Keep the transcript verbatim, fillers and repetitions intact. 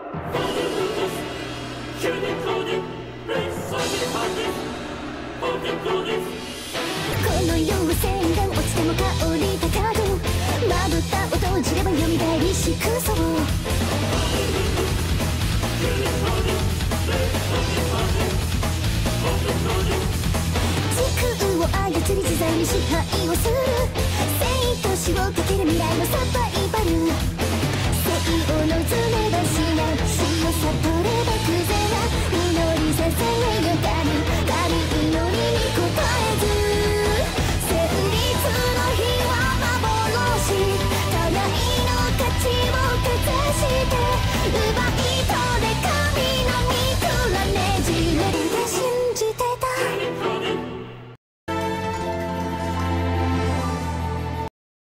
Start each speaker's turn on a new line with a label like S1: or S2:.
S1: この世は線が落ちても香り高くまぶたを閉じれば蘇りしくそう時空を操り自在に支配をする生と死をかける未来のサバイバル生を望めば死な死を悟れば偶然な祈り捧げる神神祈りに応えず戦慄の日は幻互いの価値をかざして奪い